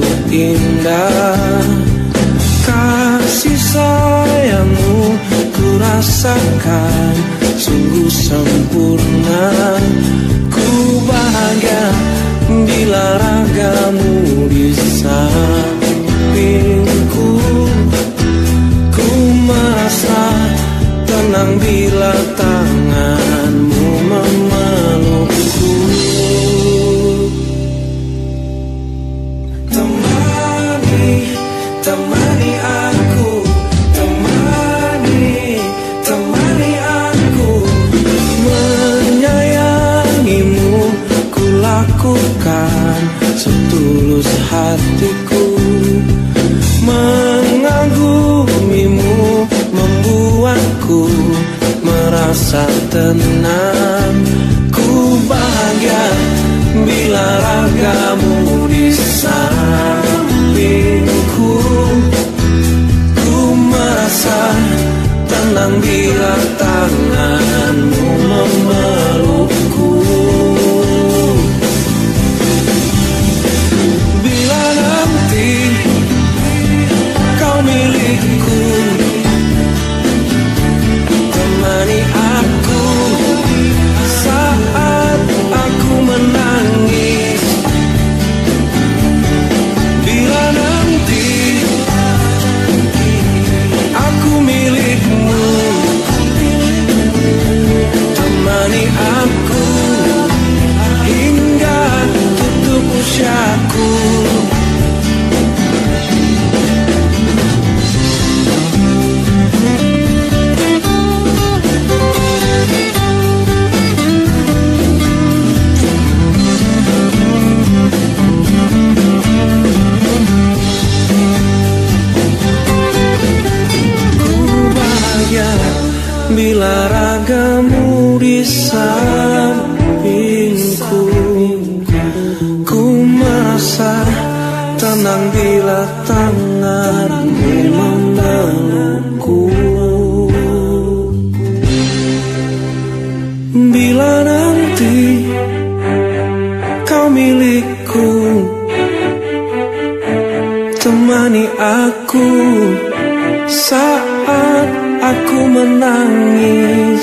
indah. Kasih sayangmu ku rasakan sungguh sempurna. Ku bahagia bila ragamu di sampingku. Ku merasa tenang bila tanganmu memelukku. Temani aku, temani aku. Menyayangimu ku lakukan setulus hatiku. Mengagumimu membuatku merasa tenang. Ku bahagia bila ragamu di sampingku. Ku merasa tenang bila tanganmu memelukku. Bila nanti kau milikku, temani aku saat aku menangis. Bila nanti aku milikmu, temani aku hingga tutup usiaku. Bila ragamu di sampingku, ku merasa tenang bila tanganmu memelukku. Bila nanti kau milikku, temani aku saat aku menangis.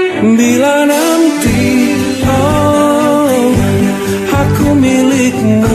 Bila nanti aku milikmu,